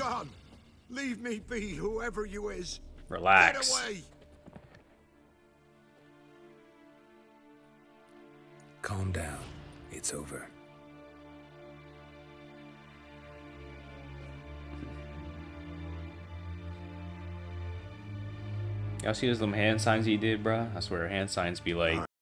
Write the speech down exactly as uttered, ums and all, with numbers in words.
gun. Leave me be, whoever you is. Relax. Get away. Calm down. It's over. Y'all see those little hand signs he did, bruh? I swear, hand signs be like